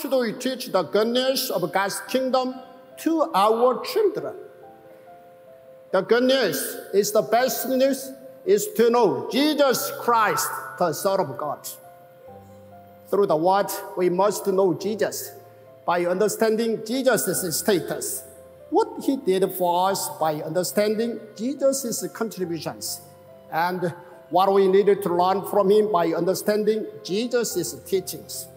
should we teach the good news of God's kingdom to our children? The good news is the best news is to know Jesus Christ, the Son of God. Through the word, we must know Jesus by understanding Jesus' status, what he did for us by understanding Jesus' contributions, and what we needed to learn from him by understanding Jesus' teachings.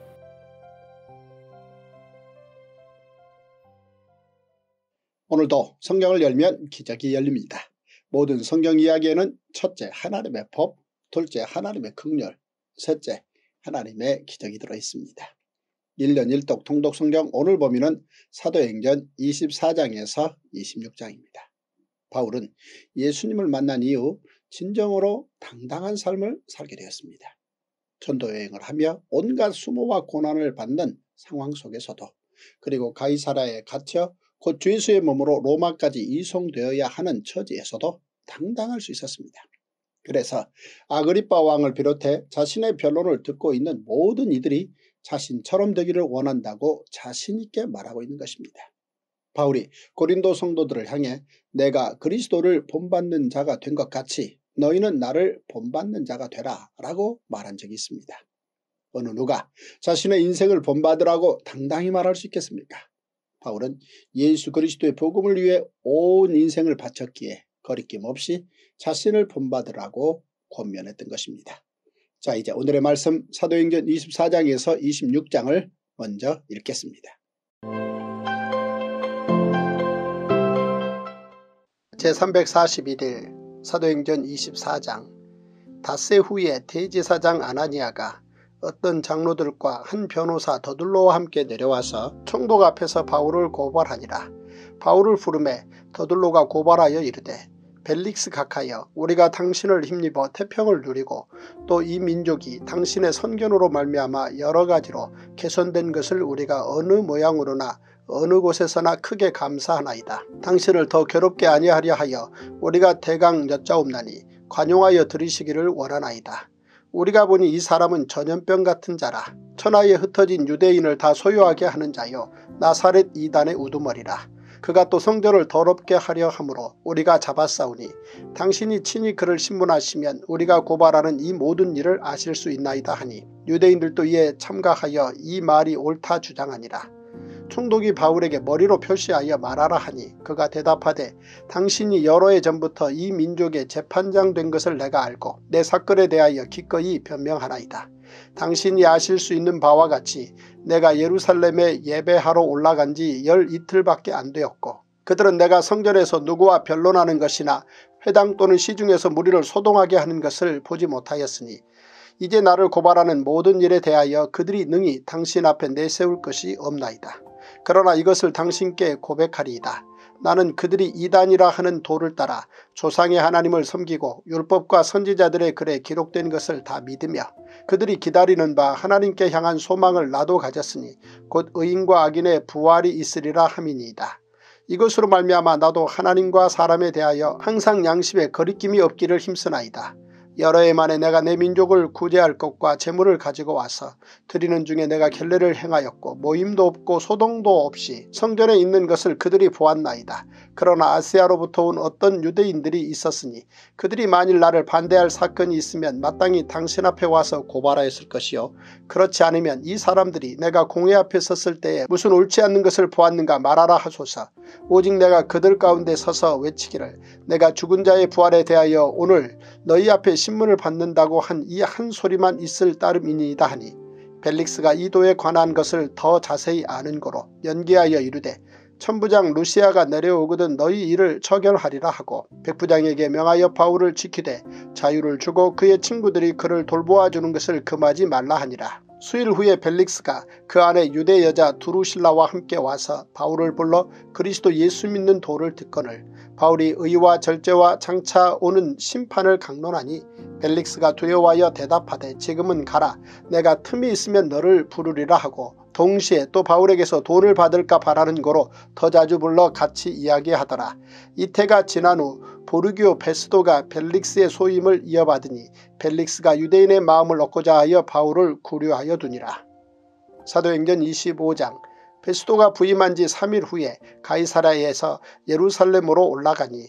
오늘도 성경을 열면 기적이 열립니다. 모든 성경 이야기에는 첫째 하나님의 법, 둘째 하나님의 긍휼, 셋째 하나님의 기적이 들어있습니다. 1년 1독 통독 성경 오늘 범위는 사도행전 24장에서 26장입니다. 바울은 예수님을 만난 이후 진정으로 당당한 삶을 살게 되었습니다. 전도여행을 하며 온갖 수모와 고난을 받는 상황 속에서도, 그리고 가이사라에 갇혀 곧 주 예수의 몸으로 로마까지 이송되어야 하는 처지에서도 당당할 수 있었습니다. 그래서 아그리빠 왕을 비롯해 자신의 변론을 듣고 있는 모든 이들이 자신처럼 되기를 원한다고 자신있게 말하고 있는 것입니다. 바울이 고린도 성도들을 향해 내가 그리스도를 본받는 자가 된 것 같이 너희는 나를 본받는 자가 되라 라고 말한 적이 있습니다. 어느 누가 자신의 인생을 본받으라고 당당히 말할 수 있겠습니까? 바울은 예수 그리스도의 복음을 위해 온 인생을 바쳤기에 거리낌 없이 자신을 본받으라고 권면했던 것입니다. 자, 이제 오늘의 말씀 사도행전 24장에서 26장을 먼저 읽겠습니다. 제341일 사도행전 24장. 닷새 후에 대제사장 아나니아가 어떤 장로들과 한 변호사 더둘로와 함께 내려와서 총독 앞에서 바울을 고발하니라. 바울을 부르매 더둘로가 고발하여 이르되 벨릭스 각하여 우리가 당신을 힘입어 태평을 누리고 또 이 민족이 당신의 선견으로 말미암아 여러 가지로 개선된 것을 우리가 어느 모양으로나 어느 곳에서나 크게 감사하나이다. 당신을 더 괴롭게 아니하려 하여 우리가 대강 여짜옵나니 관용하여 들으시기를 원하나이다. 우리가 보니 이 사람은 전염병 같은 자라. 천하에 흩어진 유대인을 다 소유하게 하는 자요 나사렛 이단의 우두머리라. 그가 또 성전을 더럽게 하려 함으로 우리가 잡아싸우니 당신이 친히 그를 신문하시면 우리가 고발하는 이 모든 일을 아실 수 있나이다 하니 유대인들도 이에 참가하여 이 말이 옳다 주장하니라. 총독이 바울에게 머리로 표시하여 말하라 하니 그가 대답하되 당신이 여러 해 전부터 이 민족의 재판장 된 것을 내가 알고 내 사건에 대하여 기꺼이 변명하나이다. 당신이 아실 수 있는 바와 같이 내가 예루살렘에 예배하러 올라간 지 열 이틀밖에 안 되었고 그들은 내가 성전에서 누구와 변론하는 것이나 회당 또는 시중에서 무리를 소동하게 하는 것을 보지 못하였으니 이제 나를 고발하는 모든 일에 대하여 그들이 능히 당신 앞에 내세울 것이 없나이다. 그러나 이것을 당신께 고백하리이다. 나는 그들이 이단이라 하는 도를 따라 조상의 하나님을 섬기고 율법과 선지자들의 글에 기록된 것을 다 믿으며 그들이 기다리는 바 하나님께 향한 소망을 나도 가졌으니 곧 의인과 악인의 부활이 있으리라 함이니이다. 이것으로 말미암아 나도 하나님과 사람에 대하여 항상 양심에 거리낌이 없기를 힘쓰나이다. 여러 해 만에 내가 내 민족을 구제할 것과 재물을 가지고 와서 드리는 중에 내가 결례를 행하였고 모임도 없고 소동도 없이 성전에 있는 것을 그들이 보았나이다. 그러나 아시아로부터 온 어떤 유대인들이 있었으니 그들이 만일 나를 반대할 사건이 있으면 마땅히 당신 앞에 와서 고발하였을 것이요 그렇지 않으면 이 사람들이 내가 공회 앞에 섰을 때에 무슨 옳지 않는 것을 보았는가 말하라 하소서. 오직 내가 그들 가운데 서서 외치기를 내가 죽은 자의 부활에 대하여 오늘 너희 앞에 신문을 받는다고 한 이 한 소리만 있을 따름이니이다 하니 벨릭스가 이 도에 관한 것을 더 자세히 아는 거로 연기하여 이르되 천부장 루시아가 내려오거든 너희 일을 처결하리라 하고 백부장에게 명하여 바울을 지키되 자유를 주고 그의 친구들이 그를 돌보아주는 것을 금하지 말라 하니라. 수일 후에 벨릭스가 그 안에 유대 여자 두루실라와 함께 와서 바울을 불러 그리스도 예수 믿는 도를 듣거늘 바울이 의와 절제와 장차 오는 심판을 강론하니 벨릭스가 두려워하여 대답하되 지금은 가라. 내가 틈이 있으면 너를 부르리라 하고 동시에 또 바울에게서 돈을 받을까 바라는 거로 더 자주 불러 같이 이야기하더라. 이태가 지난 후 보르기오 베스도가 벨릭스의 소임을 이어받으니 벨릭스가 유대인의 마음을 얻고자 하여 바울을 구류하여 두니라. 사도행전 25장 베스도가 부임한 지 3일 후에 가이사랴에서 예루살렘으로 올라가니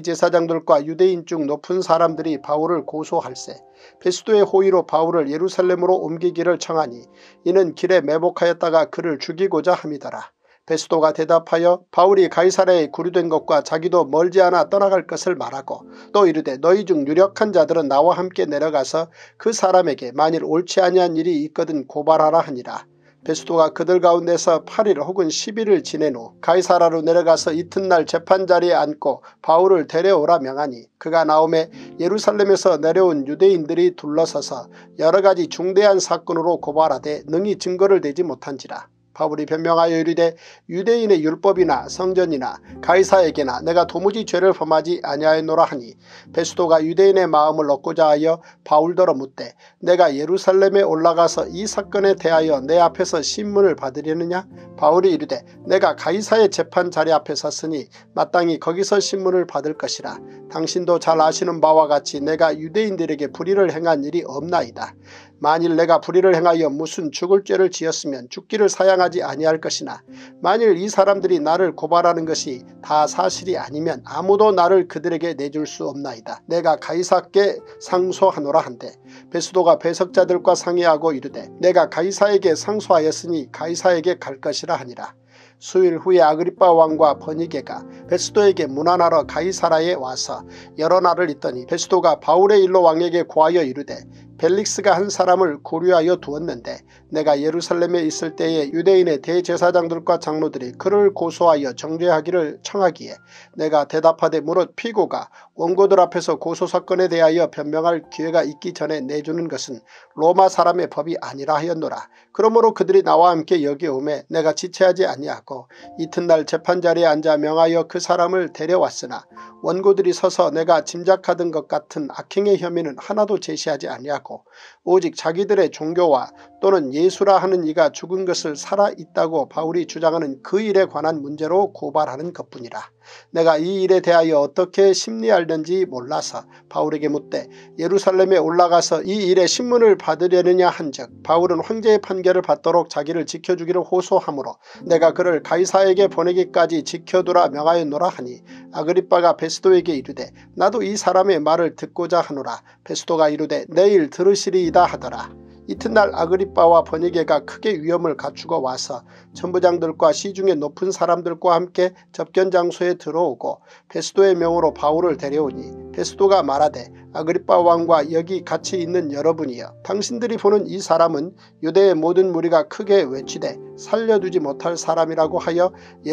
대제사장들과 유대인 중 높은 사람들이 바울을 고소할세 베스도의 호의로 바울을 예루살렘으로 옮기기를 청하니 이는 길에 매복하였다가 그를 죽이고자 함이더라. 베스도가 대답하여 바울이 가이사랴에 구류된 것과 자기도 멀지 않아 떠나갈 것을 말하고 또 이르되 너희 중 유력한 자들은 나와 함께 내려가서 그 사람에게 만일 옳지 아니한 일이 있거든 고발하라 하니라. 베스도가 그들 가운데서 8일 혹은 10일을 지낸 후 가이사랴로 내려가서 이튿날 재판자리에 앉고 바울을 데려오라 명하니 그가 나오매 예루살렘에서 내려온 유대인들이 둘러서서 여러가지 중대한 사건으로 고발하되 능히 증거를 대지 못한지라. 바울이 변명하여 이르되 유대인의 율법이나 성전이나 가이사에게나 내가 도무지 죄를 범하지 아니하였노라 하니 베스도가 유대인의 마음을 얻고자 하여 바울더러 묻되 내가 예루살렘에 올라가서 이 사건에 대하여 내 앞에서 신문을 받으려느냐? 바울이 이르되 내가 가이사의 재판 자리 앞에 섰으니 마땅히 거기서 신문을 받을 것이라. 당신도 잘 아시는 바와 같이 내가 유대인들에게 불의를 행한 일이 없나이다. 만일 내가 불의를 행하여 무슨 죽을 죄를 지었으면 죽기를 사양하지 아니할 것이나 만일 이 사람들이 나를 고발하는 것이 다 사실이 아니면 아무도 나를 그들에게 내줄 수 없나이다. 내가 가이사께 상소하노라 한대 베스도가 배석자들과 상의하고 이르되 내가 가이사에게 상소하였으니 가이사에게 갈 것이라 하니라. 수일 후에 아그리빠 왕과 버니게가 베스도에게 문안하러 가이사랴에 와서 여러 날을 있더니 베스도가 바울의 일로 왕에게 고하여 이르되 벨릭스가 한 사람을 고려하여 두었는데 내가 예루살렘에 있을 때에 유대인의 대제사장들과 장로들이 그를 고소하여 정죄하기를 청하기에 내가 대답하되 무릇 피고가 원고들 앞에서 고소사건에 대하여 변명할 기회가 있기 전에 내주는 것은 로마 사람의 법이 아니라 하였노라. 그러므로 그들이 나와 함께 여기 오매 내가 지체하지 아니하고 이튿날 재판자리에 앉아 명하여 그 사람을 데려왔으나 원고들이 서서 내가 짐작하던 것 같은 악행의 혐의는 하나도 제시하지 아니하고 오직 자기들의 종교와 또는 예수라 하는 이가 죽은 것을 살아있다고 바울이 주장하는 그 일에 관한 문제로 고발하는 것뿐이라. 내가 이 일에 대하여 어떻게 심리하는지 몰라서 바울에게 묻되 예루살렘에 올라가서 이 일의 신문을 받으려느냐 한즉 바울은 황제의 판결을 받도록 자기를 지켜주기를 호소하므로 내가 그를 가이사에게 보내기까지 지켜두라 명하였노라 하니 아그리빠가 베스도에게 이르되 나도 이 사람의 말을 듣고자 하노라. 베스도가 이르되 내일 들으시리이다 하더라. 이튿날 아그리빠와 버니게가 크게 위험을 갖추고 와서 천부장들과 시중의 높은 사람들과 함께 접견 장소에 들어오고 베스도의 명으로 바울을 데려오니 베스도가 말하되 아그리빠 왕과 여기 같이 있는 여러분이여 당신들이 보는 이 사람은 유대의 모든 무리가 크게 외치되 살려두지 못할 사람이라고 하여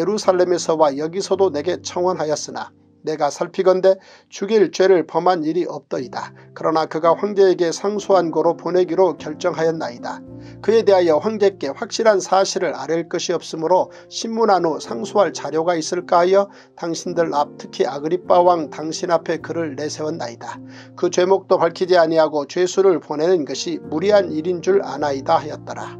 예루살렘에서와 여기서도 내게 청원하였으나 내가 살피건대 죽일 죄를 범한 일이 없더이다. 그러나 그가 황제에게 상소한 고로 보내기로 결정하였나이다. 그에 대하여 황제께 확실한 사실을 아랠 것이 없으므로 신문한 후 상소할 자료가 있을까 하여 당신들 앞 특히 아그리빠 왕 당신 앞에 그를 내세웠나이다. 그 죄목도 밝히지 아니하고 죄수를 보내는 것이 무리한 일인 줄 아나이다 하였더라.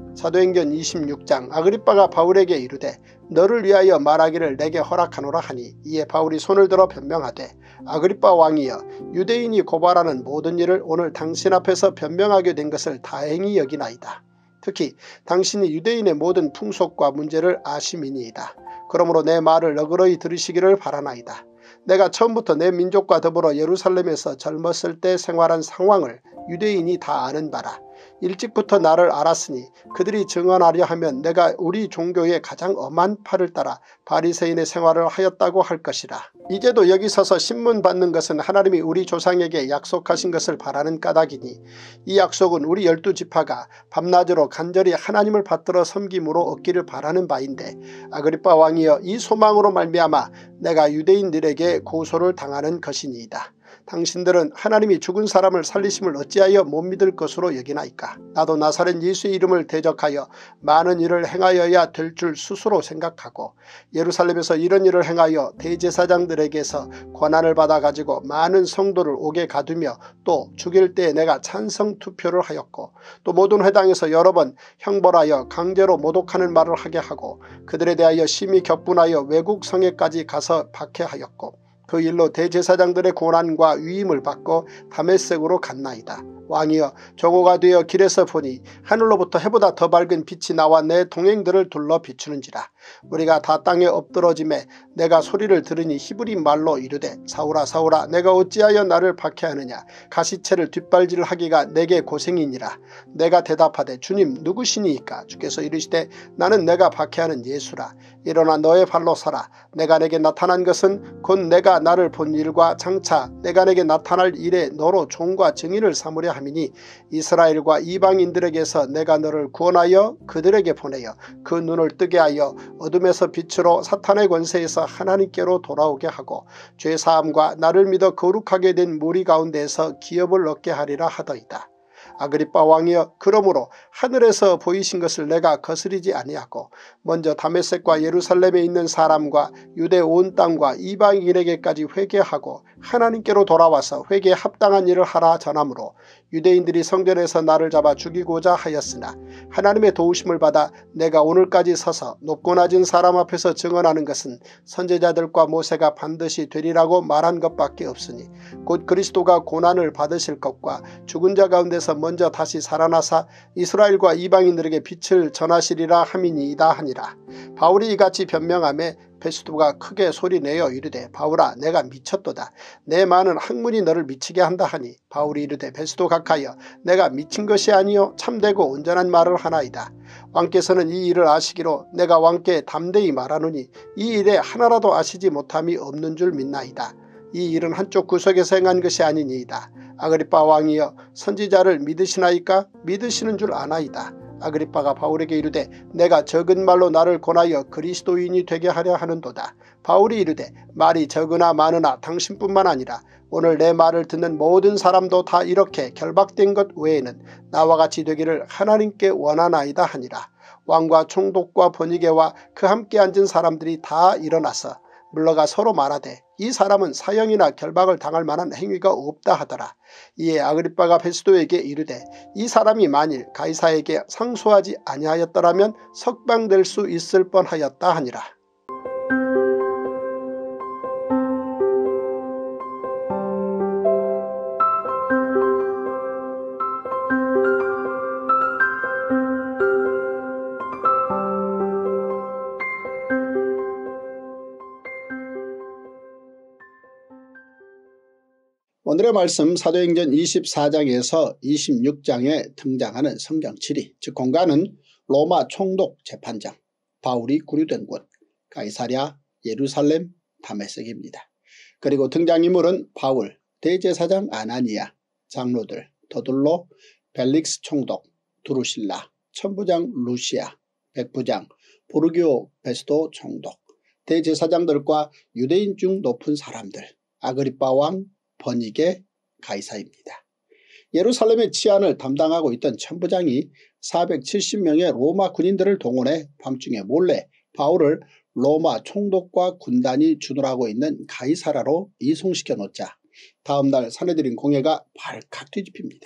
사도행전 26장 아그리빠가 바울에게 이르되 너를 위하여 말하기를 내게 허락하노라 하니 이에 바울이 손을 들어 변명하되 아그리빠 왕이여 유대인이 고발하는 모든 일을 오늘 당신 앞에서 변명하게 된 것을 다행히 여기나이다. 특히 당신이 유대인의 모든 풍속과 문제를 아심이니이다. 그러므로 내 말을 너그러이 들으시기를 바라나이다. 내가 처음부터 내 민족과 더불어 예루살렘에서 젊었을 때 생활한 상황을 유대인이 다 아는 바라. 일찍부터 나를 알았으니 그들이 증언하려 하면 내가 우리 종교의 가장 엄한 팔을 따라 바리새인의 생활을 하였다고 할 것이라. 이제도 여기 서서 신문 받는 것은 하나님이 우리 조상에게 약속하신 것을 바라는 까닭이니 이 약속은 우리 12지파가 밤낮으로 간절히 하나님을 받들어 섬김으로 얻기를 바라는 바인데 아그리빠 왕이여 이 소망으로 말미암아 내가 유대인들에게 고소를 당하는 것이니이다. 당신들은 하나님이 죽은 사람을 살리심을 어찌하여 못 믿을 것으로 여기나이까. 나도 나사렛 예수의 이름을 대적하여 많은 일을 행하여야 될 줄 스스로 생각하고 예루살렘에서 이런 일을 행하여 대제사장들에게서 권한을 받아가지고 많은 성도를 옥에 가두며 또 죽일 때 내가 찬성 투표를 하였고 또 모든 회당에서 여러 번 형벌하여 강제로 모독하는 말을 하게 하고 그들에 대하여 심히 격분하여 외국 성에까지 가서 박해하였고 그 일로 대제사장들의 고난과 위임을 받고 다메섹으로 갔나이다. 왕이여 정오가 되어 길에서 보니 하늘로부터 해보다 더 밝은 빛이 나와 내 동행들을 둘러 비추는지라. 우리가 다 땅에 엎드러짐에 내가 소리를 들으니 히브리 말로 이르되 사울아 사울아 내가 어찌하여 나를 박해하느냐. 가시체를 뒷발질하기가 내게 고생이니라. 내가 대답하되 주님 누구시니이까. 주께서 이르시되 나는 내가 박해하는 예수라. 일어나 너의 발로 서라. 내가 내게 나타난 것은 곧 내가 나를 본 일과 장차 내가 내게 나타날 일에 너로 종과 증인을 삼으려 함이니 이스라엘과 이방인들에게서 내가 너를 구원하여 그들에게 보내어 그 눈을 뜨게 하여 어둠에서 빛으로 사탄의 권세에서 하나님께로 돌아오게 하고 죄사함과 나를 믿어 거룩하게 된 무리 가운데에서 기업을 얻게 하리라 하더이다. 아그리빠 왕이여 그러므로 하늘에서 보이신 것을 내가 거스리지 아니하고 먼저 다메섹과 예루살렘에 있는 사람과 유대 온 땅과 이방인에게까지 회개하고 하나님께로 돌아와서 회개에 합당한 일을 하라 전하므로 유대인들이 성전에서 나를 잡아 죽이고자 하였으나 하나님의 도우심을 받아 내가 오늘까지 서서 높고 낮은 사람 앞에서 증언하는 것은 선지자들과 모세가 반드시 되리라고 말한 것밖에 없으니 곧 그리스도가 고난을 받으실 것과 죽은 자 가운데서 먼저 다시 살아나사 이스라엘과 이방인들에게 빛을 전하시리라 함이니이다 하니라. 바울이 이같이 변명하며 베스도가 크게 소리내어 이르되 바울아 내가 미쳤도다. 내 많은 학문이 너를 미치게 한다 하니 바울이 이르되 베스도 각하여 내가 미친 것이 아니요 참되고 온전한 말을 하나이다. 왕께서는 이 일을 아시기로 내가 왕께 담대히 말하노니 이 일에 하나라도 아시지 못함이 없는 줄 믿나이다. 이 일은 한쪽 구석에서 행한 것이 아니니이다. 아그리빠 왕이여 선지자를 믿으시나이까? 믿으시는 줄 아나이다. 아그리빠가 바울에게 이르되 내가 적은 말로 나를 권하여 그리스도인이 되게 하려 하는도다. 바울이 이르되 말이 적으나 많으나 당신뿐만 아니라 오늘 내 말을 듣는 모든 사람도 다 이렇게 결박된 것 외에는 나와 같이 되기를 하나님께 원하나이다 하니라. 왕과 총독과 번이게와 그 함께 앉은 사람들이 다 일어나서 물러가 서로 말하되 이 사람은 사형이나 결박을 당할 만한 행위가 없다 하더라. 이에 아그리빠가 베스도에게 이르되 이 사람이 만일 가이사에게 상소하지 아니하였더라면 석방될 수 있을 뻔하였다 하니라. 오늘의 말씀 사도행전 24장에서 26장에 등장하는 성경 지리, 즉 공간은 로마 총독 재판장, 바울이 구류된 곳, 가이사랴, 예루살렘, 다메섹입니다. 그리고 등장인물은 바울, 대제사장 아나니아, 장로들, 더둘로, 벨릭스 총독, 두루실라, 천부장 루시아, 백부장, 보르기오 베스도 총독, 대제사장들과 유대인 중 높은 사람들, 아그리빠 왕, 번이게, 가이사입니다. 예루살렘의 치안을 담당하고 있던 천부장이 470명의 로마 군인들을 동원해 밤중에 몰래 바울을 로마 총독과 군단이 주둔하고 있는 가이사라로 이송시켜 놓자 다음날 사내들인 공회가 발칵 뒤집힙니다.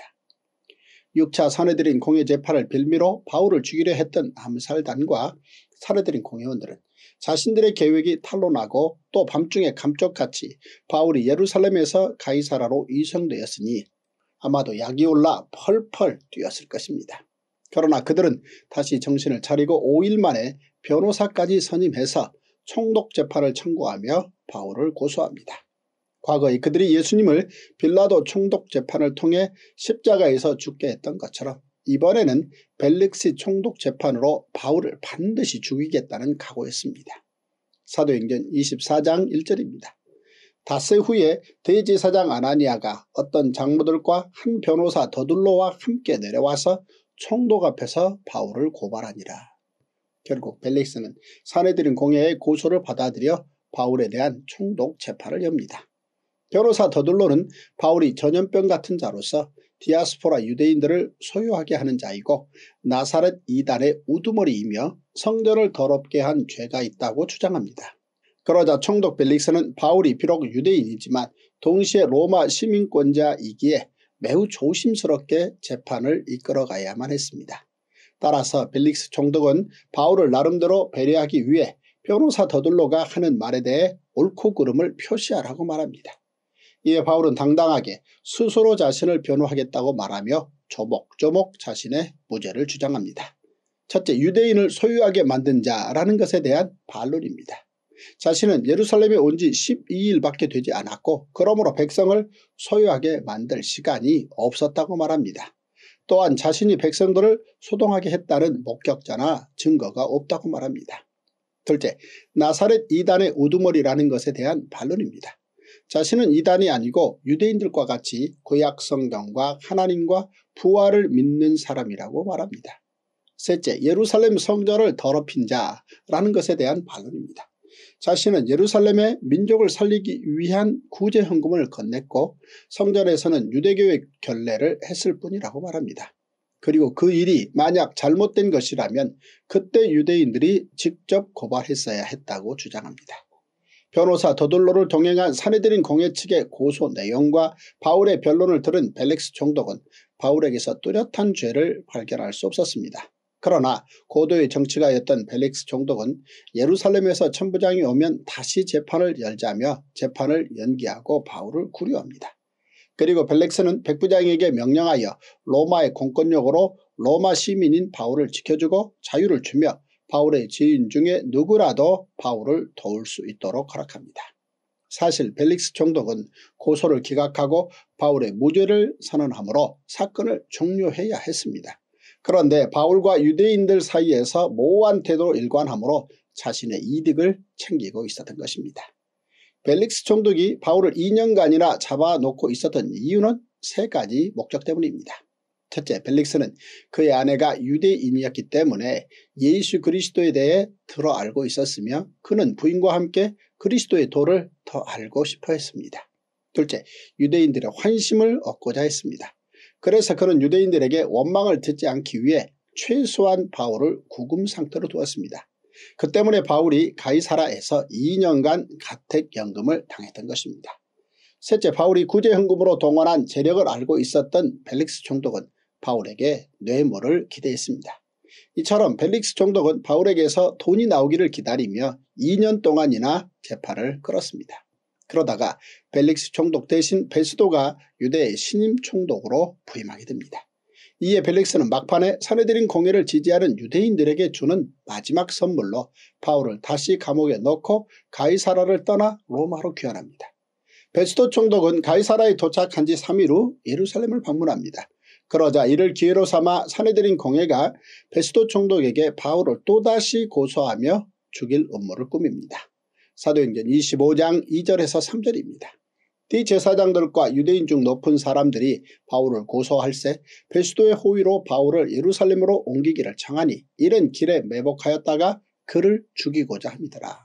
6차 사내들인 공회 재판을 빌미로 바울을 죽이려 했던 암살단과 사내들인 공회원들은 자신들의 계획이 탄로나고 또 밤중에 감쪽같이 바울이 예루살렘에서 가이사라로 이송되었으니 아마도 약이 올라 펄펄 뛰었을 것입니다. 그러나 그들은 다시 정신을 차리고 5일 만에 변호사까지 선임해서 총독 재판을 청구하며 바울을 고소합니다. 과거에 그들이 예수님을 빌라도 총독 재판을 통해 십자가에서 죽게 했던 것처럼 이번에는 벨릭스 총독 재판으로 바울을 반드시 죽이겠다는 각오였습니다. 사도행전 24장 1절입니다. 닷새 후에 대제사장 아나니아가 어떤 장로들과 한 변호사 더둘로와 함께 내려와서 총독 앞에서 바울을 고발하니라. 결국 벨릭스는 사내들인 공회의 고소를 받아들여 바울에 대한 총독 재판을 엽니다. 변호사 더둘로는 바울이 전염병 같은 자로서 디아스포라 유대인들을 소유하게 하는 자이고 나사렛 이단의 우두머리이며 성전을 더럽게 한 죄가 있다고 주장합니다. 그러자 총독 벨릭스는 바울이 비록 유대인이지만 동시에 로마 시민권자이기에 매우 조심스럽게 재판을 이끌어가야만 했습니다. 따라서 벨릭스 총독은 바울을 나름대로 배려하기 위해 변호사 더둘로가 하는 말에 대해 옳고 그름을 표시하라고 말합니다. 이에 바울은 당당하게 스스로 자신을 변호하겠다고 말하며 조목조목 자신의 무죄를 주장합니다. 첫째, 유대인을 소유하게 만든 자라는 것에 대한 반론입니다. 자신은 예루살렘에 온 지 12일밖에 되지 않았고 그러므로 백성을 소유하게 만들 시간이 없었다고 말합니다. 또한 자신이 백성들을 소동하게 했다는 목격자나 증거가 없다고 말합니다. 둘째, 나사렛 이단의 우두머리라는 것에 대한 반론입니다. 자신은 이단이 아니고 유대인들과 같이 구약 성경과 하나님과 부활을 믿는 사람이라고 말합니다. 셋째, 예루살렘 성전을 더럽힌 자라는 것에 대한 반론입니다. 자신은 예루살렘의 민족을 살리기 위한 구제 헌금을 건넸고 성전에서는 유대교의 결례를 했을 뿐이라고 말합니다. 그리고 그 일이 만약 잘못된 것이라면 그때 유대인들이 직접 고발했어야 했다고 주장합니다. 변호사 더둘로를 동행한 사내들인 공회 측의 고소 내용과 바울의 변론을 들은 벨릭스 총독은 바울에게서 뚜렷한 죄를 발견할 수 없었습니다. 그러나 고도의 정치가였던 벨릭스 총독은 예루살렘에서 천부장이 오면 다시 재판을 열자며 재판을 연기하고 바울을 구류합니다. 그리고 벨릭스는 백부장에게 명령하여 로마의 공권력으로 로마 시민인 바울을 지켜주고 자유를 주며 바울의 지인 중에 누구라도 바울을 도울 수 있도록 허락합니다. 사실 벨릭스 총독은 고소를 기각하고 바울의 무죄를 선언하므로 사건을 종료해야 했습니다. 그런데 바울과 유대인들 사이에서 모호한 태도로 일관하므로 자신의 이득을 챙기고 있었던 것입니다. 벨릭스 총독이 바울을 2년간이나 잡아놓고 있었던 이유는 세 가지 목적 때문입니다. 첫째, 벨릭스는 그의 아내가 유대인이었기 때문에 예수 그리스도에 대해 들어 알고 있었으며 그는 부인과 함께 그리스도의 도를 더 알고 싶어 했습니다. 둘째, 유대인들의 환심을 얻고자 했습니다. 그래서 그는 유대인들에게 원망을 듣지 않기 위해 최소한 바울을 구금 상태로 두었습니다. 그 때문에 바울이 가이사라에서 2년간 가택연금을 당했던 것입니다. 셋째, 바울이 구제헌금으로 동원한 재력을 알고 있었던 벨릭스 총독은 바울에게 뇌물을 기대했습니다. 이처럼 벨릭스 총독은 바울에게서 돈이 나오기를 기다리며 2년 동안이나 재판을 끌었습니다. 그러다가 벨릭스 총독 대신 베스도가 유대의 신임 총독으로 부임하게 됩니다. 이에 벨릭스는 막판에 사내들인 공회를 지지하는 유대인들에게 주는 마지막 선물로 바울을 다시 감옥에 넣고 가이사라를 떠나 로마로 귀환합니다. 베스도 총독은 가이사라에 도착한 지 3일 후 예루살렘을 방문합니다. 그러자 이를 기회로 삼아 사내들인 공회가 베스도 총독에게 바울을 또다시 고소하며 죽일 음모를 꾸밉니다. 사도행전 25장 2절에서 3절입니다. 대제사장들과 유대인 중 높은 사람들이 바울을 고소할세 베스도의 호의로 바울을 예루살렘으로 옮기기를 청하니 이른 길에 매복하였다가 그를 죽이고자 함이더라.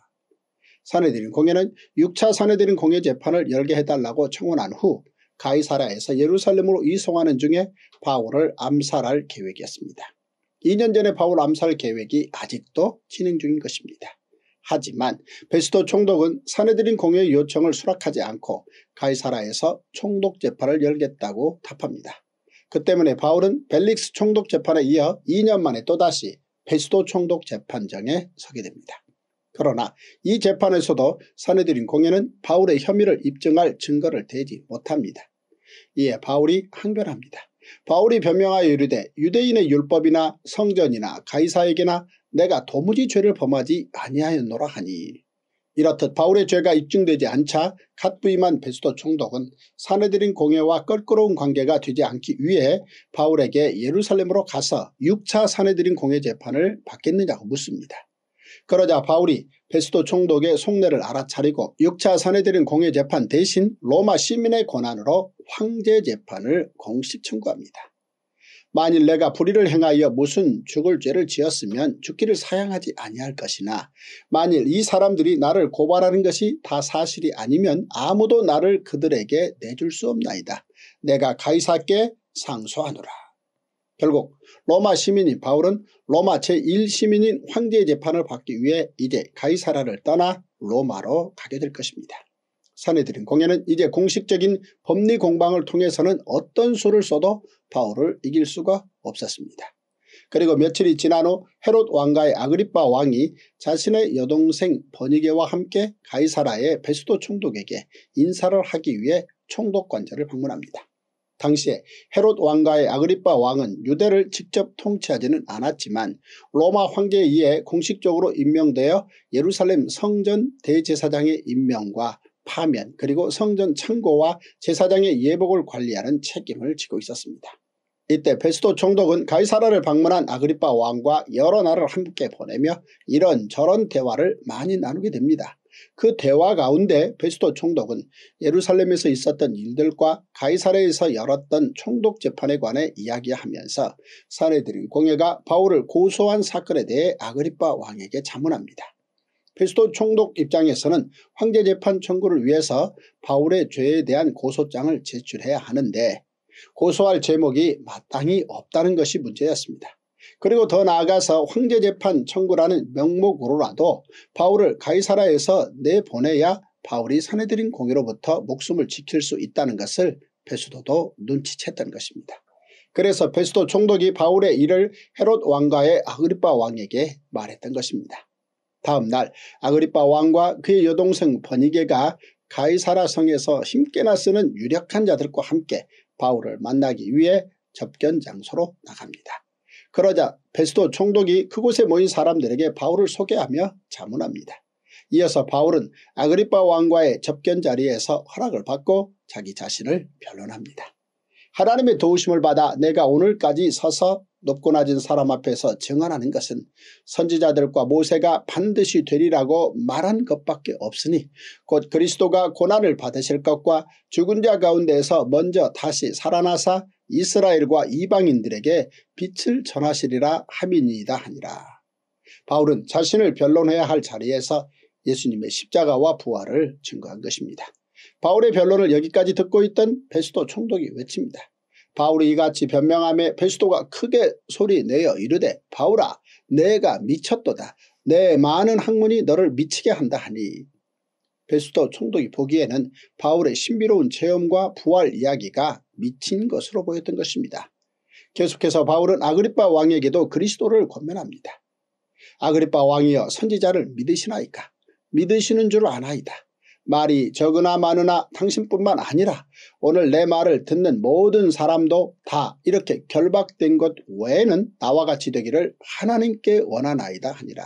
사내들인 공회는 6차 사내들인 공회 재판을 열게 해달라고 청원한 후 가이사라에서 예루살렘으로 이송하는 중에 바울을 암살할 계획이었습니다. 2년 전에 바울 암살 계획이 아직도 진행 중인 것입니다. 하지만 베스도 총독은 사내들인 공회의 요청을 수락하지 않고 가이사라에서 총독 재판을 열겠다고 답합니다. 그 때문에 바울은 벨릭스 총독 재판에 이어 2년 만에 또다시 베스도 총독 재판정에 서게 됩니다. 그러나 이 재판에서도 사내들인 공회는 바울의 혐의를 입증할 증거를 대지 못합니다. 이에 바울이 항변합니다. 바울이 변명하여 이르되 유대인의 율법이나 성전이나 가이사에게나 내가 도무지 죄를 범하지 아니하였노라 하니. 이렇듯 바울의 죄가 입증되지 않자 갓 부임한 베스도 총독은 사내들인 공회와 껄끄러운 관계가 되지 않기 위해 바울에게 예루살렘으로 가서 6차 사내들인 공회 재판을 받겠느냐고 묻습니다. 그러자 바울이 베스도 총독의 속내를 알아차리고 6차 사내들인 공회 재판 대신 로마 시민의 권한으로 황제 재판을 공식 청구합니다. 만일 내가 불의를 행하여 무슨 죽을 죄를 지었으면 죽기를 사양하지 아니할 것이나 만일 이 사람들이 나를 고발하는 것이 다 사실이 아니면 아무도 나를 그들에게 내줄 수 없나이다. 내가 가이사께 상소하노라. 결국 로마 시민인 바울은 로마 제1시민인 황제의 재판을 받기 위해 이제 가이사라를 떠나 로마로 가게 될 것입니다. 사내들인 공회는 이제 공식적인 법리 공방을 통해서는 어떤 수를 써도 바울을 이길 수가 없었습니다. 그리고 며칠이 지난 후 헤롯 왕가의 아그리빠 왕이 자신의 여동생 버니게와 함께 가이사라의 베스도 총독에게 인사를 하기 위해 총독관절을 방문합니다. 당시에 헤롯 왕과의 아그리빠 왕은 유대를 직접 통치하지는 않았지만 로마 황제에 의해 공식적으로 임명되어 예루살렘 성전 대제사장의 임명과 파면 그리고 성전 창고와 제사장의 예복을 관리하는 책임을 지고 있었습니다. 이때 베스도 총독은 가이사라를 방문한 아그리빠 왕과 여러 날을 함께 보내며 이런저런 대화를 많이 나누게 됩니다. 그 대화 가운데 베스도 총독은 예루살렘에서 있었던 일들과 가이사랴에서 열었던 총독 재판에 관해 이야기하면서 사내들인 공회가 바울을 고소한 사건에 대해 아그리빠 왕에게 자문합니다. 베스도 총독 입장에서는 황제 재판 청구를 위해서 바울의 죄에 대한 고소장을 제출해야 하는데 고소할 제목이 마땅히 없다는 것이 문제였습니다. 그리고 더 나아가서 황제재판 청구라는 명목으로라도 바울을 가이사랴에서 내보내야 바울이 사내들인 공회로부터 목숨을 지킬 수 있다는 것을 베스도도 눈치챘던 것입니다. 그래서 베스도 총독이 바울의 일을 헤롯 왕과의 아그리빠 왕에게 말했던 것입니다. 다음 날 아그리빠 왕과 그의 여동생 버니게가 가이사랴 성에서 힘께나 쓰는 유력한 자들과 함께 바울을 만나기 위해 접견 장소로 나갑니다. 그러자 베스도 총독이 그곳에 모인 사람들에게 바울을 소개하며 자문합니다. 이어서 바울은 아그리빠 왕과의 접견 자리에서 허락을 받고 자기 자신을 변론합니다. 하나님의 도우심을 받아 내가 오늘까지 서서 높고 낮은 사람 앞에서 증언하는 것은 선지자들과 모세가 반드시 되리라고 말한 것밖에 없으니 곧 그리스도가 고난을 받으실 것과 죽은 자 가운데에서 먼저 다시 살아나사 이스라엘과 이방인들에게 빛을 전하시리라 함이니이다 하니라. 바울은 자신을 변론해야 할 자리에서 예수님의 십자가와 부활을 증거한 것입니다. 바울의 변론을 여기까지 듣고 있던 베스도 총독이 외칩니다. 바울이 이같이 변명하며 베스도가 크게 소리내어 이르되 바울아 내가 미쳤도다. 내 많은 학문이 너를 미치게 한다 하니. 베스도 총독이 보기에는 바울의 신비로운 체험과 부활 이야기가 미친 것으로 보였던 것입니다. 계속해서 바울은 아그리빠 왕에게도 그리스도를 권면합니다. 아그리빠 왕이여 선지자를 믿으시나이까? 믿으시는 줄 아나이다. 말이 적으나 많으나 당신뿐만 아니라 오늘 내 말을 듣는 모든 사람도 다 이렇게 결박된 것 외에는 나와 같이 되기를 하나님께 원하나이다 하니라.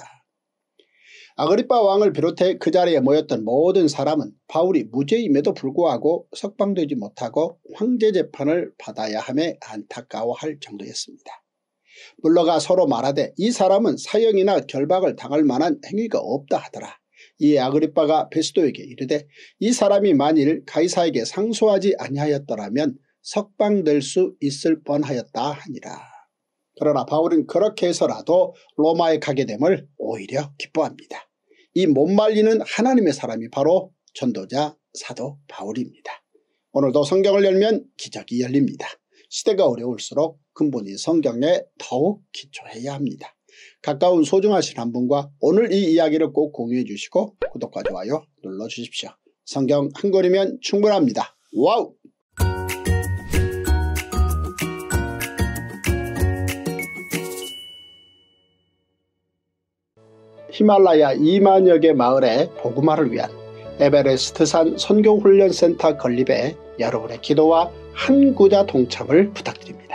아그리빠 왕을 비롯해 그 자리에 모였던 모든 사람은 바울이 무죄임에도 불구하고 석방되지 못하고 황제 재판을 받아야 함에 안타까워할 정도였습니다. 물러가 서로 말하되 이 사람은 사형이나 결박을 당할 만한 행위가 없다 하더라. 이에 아그리빠가 베스도에게 이르되 이 사람이 만일 가이사에게 상소하지 아니하였더라면 석방될 수 있을 뻔하였다 하니라. 그러나 바울은 그렇게 해서라도 로마에 가게 됨을 오히려 기뻐합니다. 이 못 말리는 하나님의 사람이 바로 전도자 사도 바울입니다. 오늘도 성경을 열면 기적이 열립니다. 시대가 어려울수록 근본인 성경에 더욱 기초해야 합니다. 가까운 소중하신 한 분과 오늘 이 이야기를 꼭 공유해 주시고 구독과 좋아요 눌러주십시오. 성경 한 권이면 충분합니다. 와우! 히말라야 2만여 개 마을의 복음화를 위한 에베레스트산 선교훈련센터 건립에 여러분의 기도와 한 구자 동참을 부탁드립니다.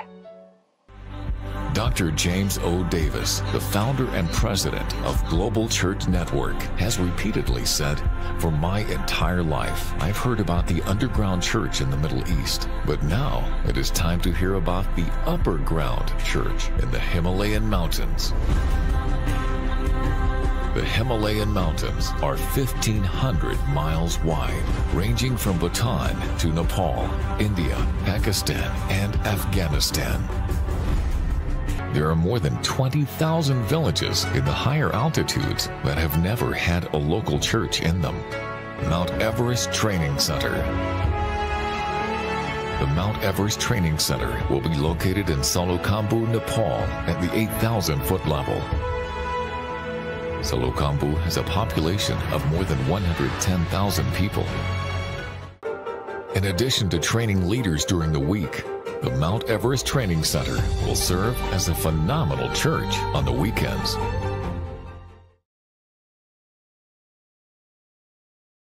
Dr. James O. Davis, the founder and president of Global Church Network, has repeatedly said, "For my entire life, I've heard about the underground church in the Middle East, but now it is time to hear about the upper ground church in the Himalayan mountains." The Himalayan mountains are 1,500 miles wide, ranging from Bhutan to Nepal, India, Pakistan, and Afghanistan. There are more than 20,000 villages in the higher altitudes that have never had a local church in them. Mount Everest Training Center. The Mount Everest Training Center will be located in Salokhambu, Nepal at the 8,000-foot level. Salokhambu has a population of more than 110,000 people. In addition to training leaders during the week, the Mount Everest Training Center will serve as a phenomenal church on the weekends.